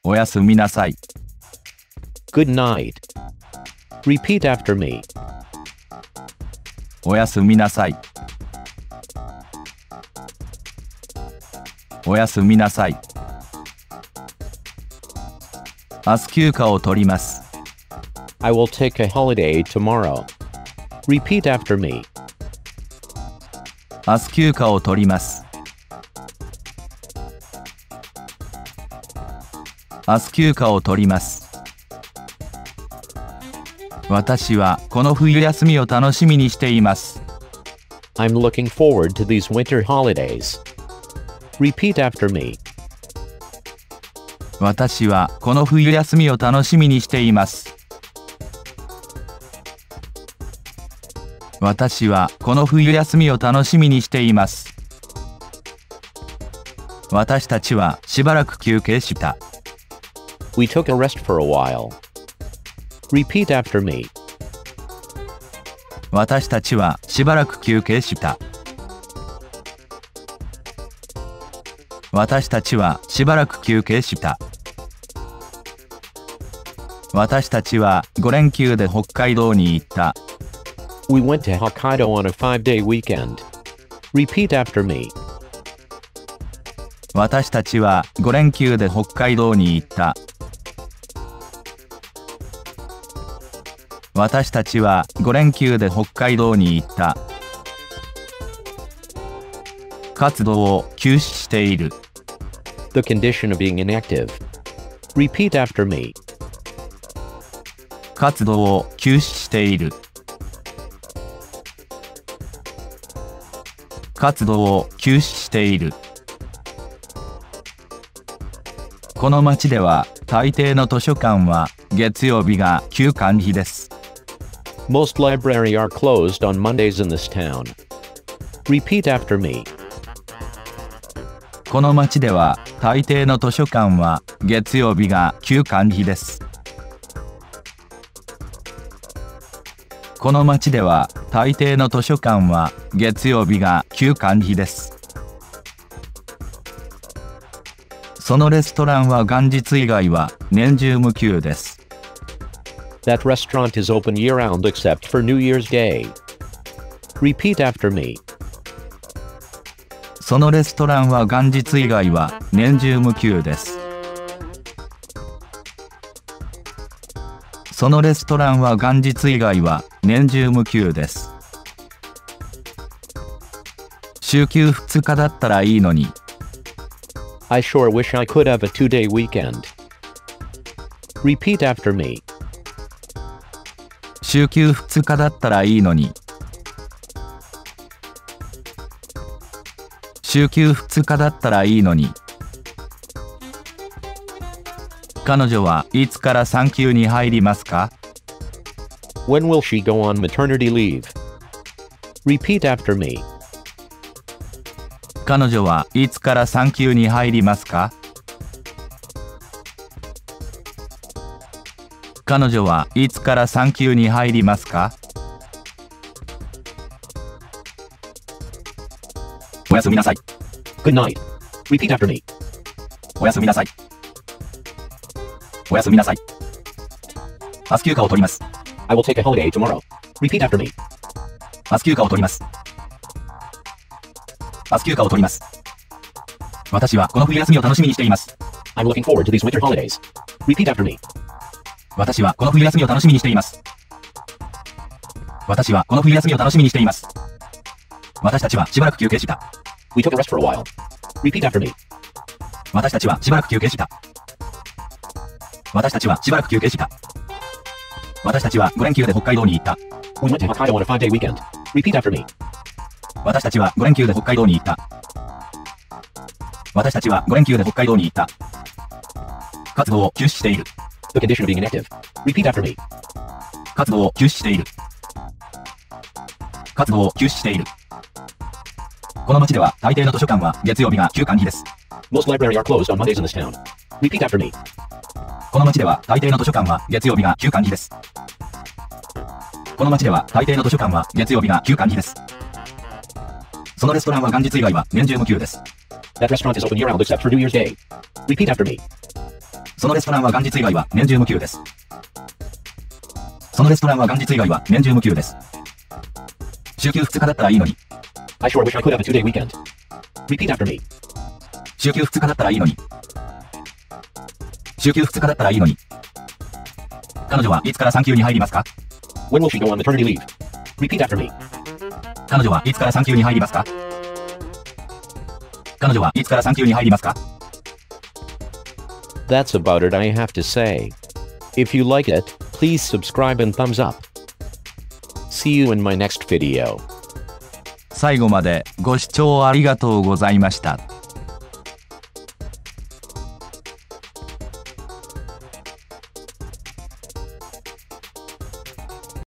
おやすみなさい。 Good night. Repeat after me. おやすみなさい。おやすみなさい。明日休暇を取ります。 I will take a holiday tomorrow. Repeat after me. 明日休暇を取ります。明日休暇を取ります。私はこの冬休みを楽しみにしています。 I'm looking forward to these winter holidays. Repeat after me. 私はこの冬休みを楽しみにしています。私はこの冬休みを楽しみにしています。私たちはしばらく休憩した。 We took a rest for a while. Repeat after me. 私たちはしばらく休憩した。私たちはしばらく休憩した。私たちは5連休で北海道に行った。 We went to Hokkaido on a 5-day weekend. Repeat after me. 私たちは5連休で北海道に行った。私たちは5連休で北海道に行った。活動を休止している。 The condition of being inactive. Repeat after me. 活動を休止している。活動を休止している。この町では大抵の図書館は月曜日が休館日です。 Most libraries are closed on Mondays in this town. Repeat after me. この町では大抵の図書館は月曜日が休館日です。この町では大抵の図書館は月曜日が休館日です。そのレストランは元日以外は年中無休です。 That restaurant is open year-round except for New Year's Day. Repeat after me. そのレストランは元日以外は年中無休です。そのレストランは元日以外は年中無休です。週休2日だったらいいのに。 I sure wish I could have a 2-day weekend. Repeat after me. 週休2日だったらいいのに。週休2日だったらいいのに。彼女はいつから産休に入りますか？ When will she go on maternity leave? Repeat after me. 彼女はいつから産休に入りますか？彼女はいつから産休に入りますか？おやすみなさい。 Good night. Repeat after me. おやすみなさい。おやすみなさい。明日休暇を取ります。 I will take a holiday tomorrow. Repeat after me. 明日休暇を取ります。明日休暇を取ります。私はこの冬休みを楽しみにしています。 I'm looking forward to these winter holidays. Repeat after me. 私はこの冬休みを楽しみにしています。私はこの冬休みを楽しみにしています。私たちはしばらく休憩した。 We took a rest for a while. Repeat after me. 私たちはしばらく休憩した。私たちはしばらく休憩した。私たちは5連休で北海道に行った。 We went to Hokkaido on a 5-day weekend. Repeat after me. 私たちは5連休で北海道に行った。私たちは5連休で北海道に行った。活動を休止している。 The condition of being inactive. Repeat after me. 活動を休止している。活動を休止している。この町では大抵の図書館は月曜日が休館日です。 Most libraries are closed on Mondays in this town. Repeat after me. この町では大抵の図書館は月曜日が休館日です。この町では大抵の図書館は月曜日が休館日です。そのレストランは元日以外は年中無休です。 That restaurant is open year-round except for New Year's Day. Repeat after me. そのレストランは元日以外は年中無休です。そのレストランは元日以外は年中無休です。週休2日だったらいいのに。 I sure wish I could have a 2-day weekend. Repeat after me. 週休2日だったらいいのに。週休2日だったらいいのに。彼女はいつから産休に入りますか？ When will she go on maternity leave? Repeat after me. 彼女はいつから産休に入りますか？彼女はいつから産休に入りますか？ That's about it I have to say. If you like it, please subscribe and thumbs up. See you in my next video. 最後までご視聴ありがとうございました。